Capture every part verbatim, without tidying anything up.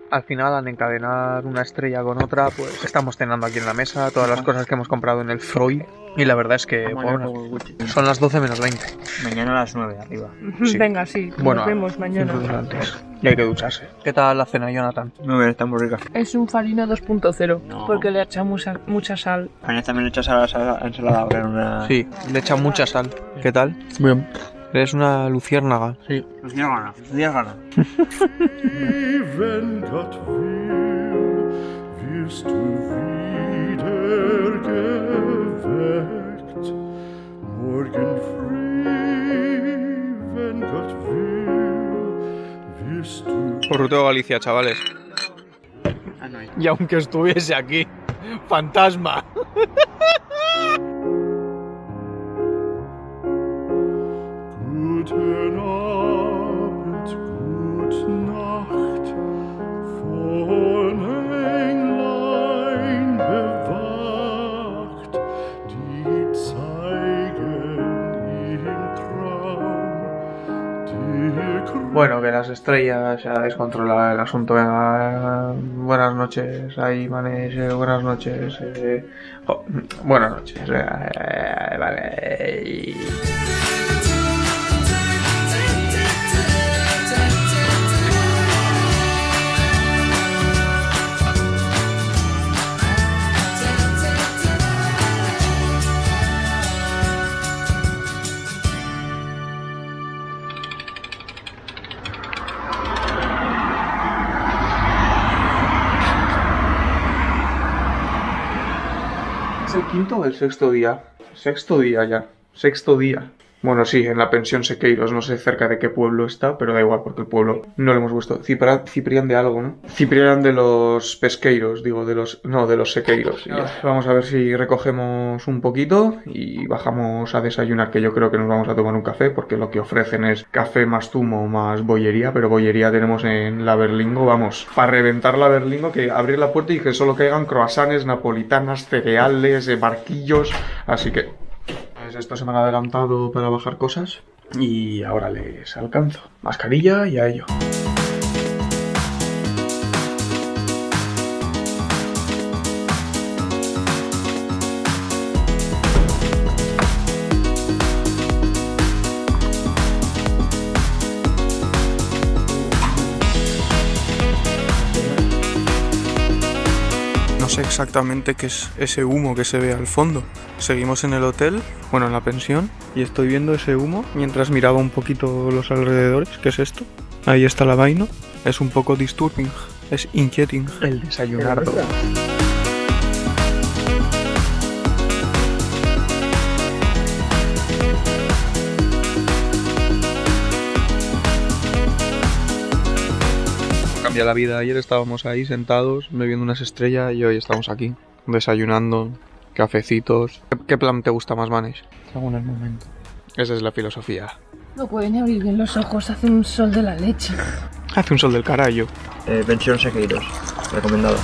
Al final, al encadenar una estrella con otra, pues estamos cenando aquí en la mesa, todas las cosas que hemos comprado en el Freud. Y la verdad es que bueno, son las doce menos veinte. Mañana a las nueve arriba. Sí. Venga, sí, bueno, nos vemos mañana. Antes. Y hay que ducharse. ¿Qué tal la cena, Jonathan? Muy bien, está muy rica. Es un farina dos punto cero, No. porque le echamos mucha sal. Mañana también le echas a la ensalada ahora en una... Sí, le echan mucha sal. ¿Qué tal? Bien. Eres una luciérnaga. Sí, luciérnaga, luciérnaga. Wenn Gott will, wirst du wieder geweckt. Morgen früh, wenn Gott will, wirst du... Por Ruteo Galicia, chavales. Ah, no hay. Y aunque estuviese aquí, fantasma. Guten Abend, gute Nacht, von Englein bewacht, die zeigen im Traum die Bueno, que las estrellas ya descontrola el asunto. Venga, buenas noches, ahí manes, eh, buenas noches. Eh, oh, buenas noches. Eh, vale. ¿Es el quinto o el sexto día? Sexto día ya. Sexto día. Bueno, sí, en la pensión Sequeiros, no sé cerca de qué pueblo está, pero da igual porque el pueblo no lo hemos puesto. Cipra, Ciprián de algo, ¿no? Ciprián de los pesqueiros, digo, de los... No, de los Sequeiros. Y ya. Vamos a ver si recogemos un poquito y bajamos a desayunar, que yo creo que nos vamos a tomar un café, porque lo que ofrecen es café más zumo más bollería, pero bollería tenemos en la Berlingo, vamos, para reventar la Berlingo, que abrir la puerta y que solo caigan croissants, napolitanas, cereales, eh, barquillos, así que... Pues esto se me ha adelantado para bajar cosas y ahora les alcanzo. Mascarilla y a ello. No sé exactamente qué es ese humo que se ve al fondo. Seguimos en el hotel, bueno, en la pensión, y estoy viendo ese humo mientras miraba un poquito los alrededores. ¿Qué es esto? Ahí está la vaina. Es un poco disturbing, es inquieting. El desayunardo. Cambia la vida. Ayer estábamos ahí sentados bebiendo unas estrellas y hoy estamos aquí desayunando, cafecitos. ¿Qué, qué plan te gusta más, Manes? Según el momento. Esa es la filosofía. No pueden ni abrir bien los ojos, hace un sol de la leche. Hace un sol del carajo. Eh, pensión Sequeiros, recomendado.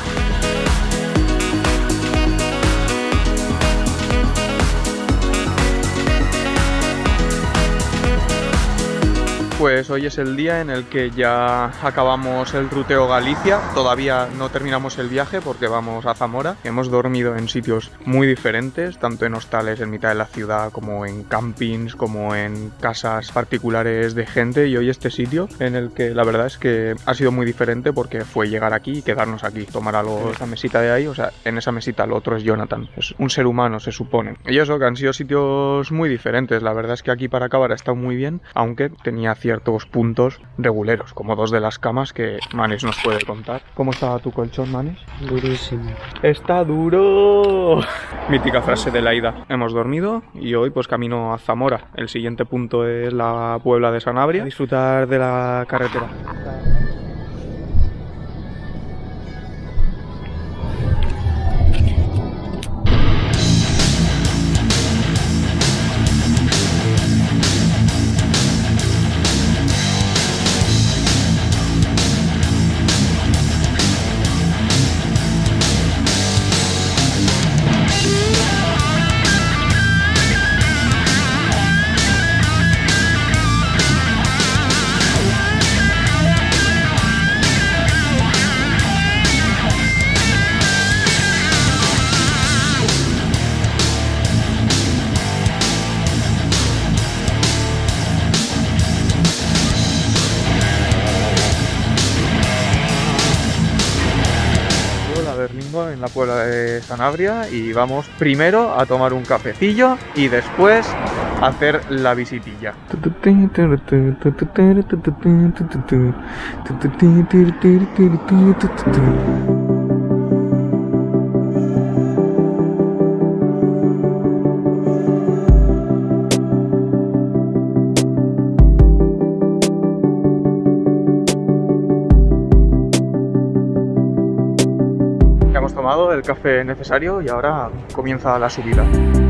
Pues hoy es el día en el que ya acabamos el Ruteo Galicia. Todavía no terminamos el viaje porque vamos a Zamora. Hemos dormido en sitios muy diferentes, tanto en hostales en mitad de la ciudad, como en campings, como en casas particulares de gente. Y hoy este sitio en el que la verdad es que ha sido muy diferente porque fue llegar aquí y quedarnos aquí, tomar algo en esa mesita de ahí. O sea, en esa mesita lo otro es Jonathan, es un ser humano, se supone. Y eso, que han sido sitios muy diferentes. La verdad es que aquí para acabar ha estado muy bien, aunque tenía ciertos puntos reguleros, como dos de las camas que Manes nos puede contar. ¿Cómo estaba tu colchón, Manes? Durísimo. ¡Está duro! Mítica frase de la ida. Hemos dormido y hoy pues camino a Zamora. El siguiente punto es la Puebla de Sanabria. A disfrutar de la carretera. domingo en la Puebla de Sanabria y vamos primero a tomar un cafecillo y después a hacer la visitilla. Hemos tomado el café necesario y ahora comienza la subida.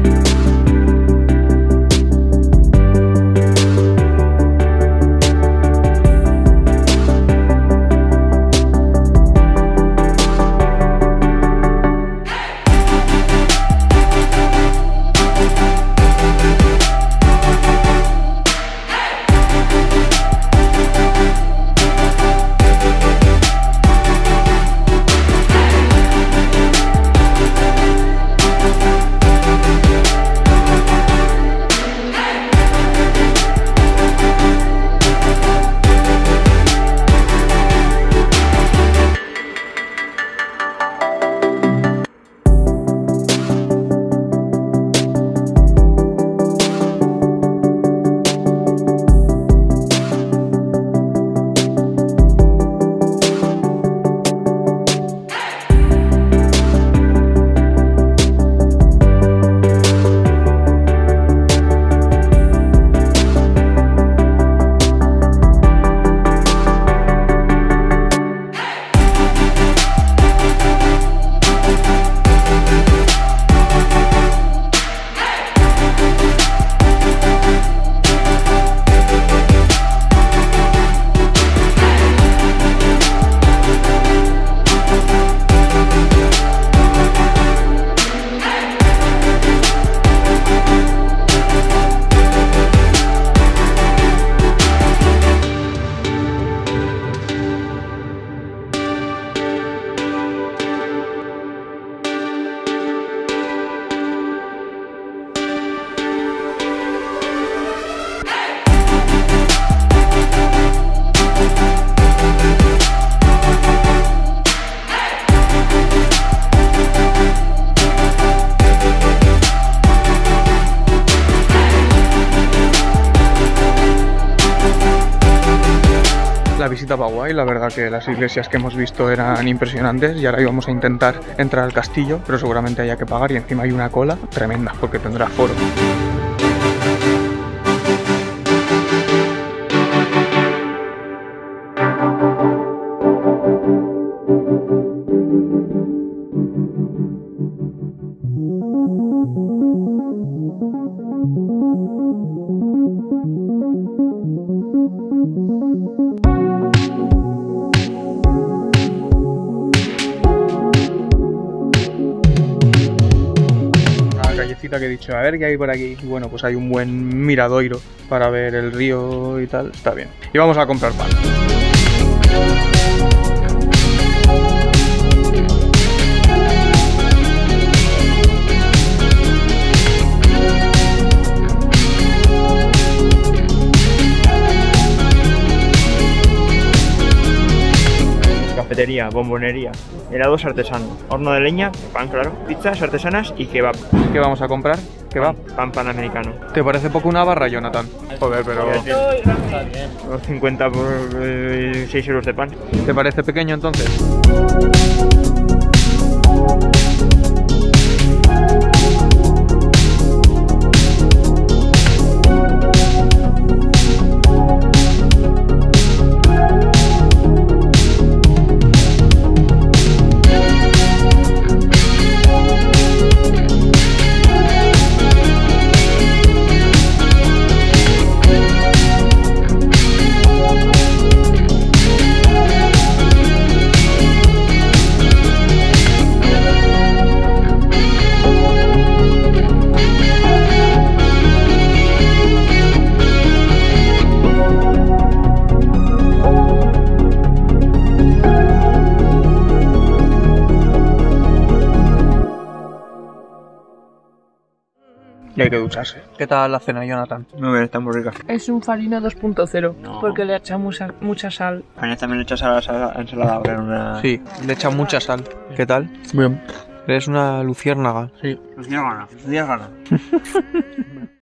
La visita va guay, la verdad que las iglesias que hemos visto eran impresionantes y ahora íbamos a intentar entrar al castillo, pero seguramente haya que pagar y encima hay una cola tremenda porque tendrá foro. Callecita que he dicho, a ver qué hay por aquí. Y bueno, pues hay un buen miradoiro para ver el río y tal, está bien. Y vamos a comprar pan. Cafetería, bombonería, helados artesanos, horno de leña, pan claro, pizzas artesanas y kebab. ¿Qué vamos a comprar? Kebab. Pan panamericano. ¿Te parece poco una barra, Jonathan? Joder, pero... cincuenta por eh, seis euros de pan. ¿Te parece pequeño entonces? Y hay que ducharse. ¿Qué tal la cena, Jonathan? Muy bien, está muy rica. Es un farina dos punto cero, No. porque le echa mucha, mucha sal. Mañana también le echas a la sal- ensalada, pero una... Sí, le echa mucha sal. ¿Qué tal? Bien. Eres una luciérnaga. Sí. Los días gana, los días gana.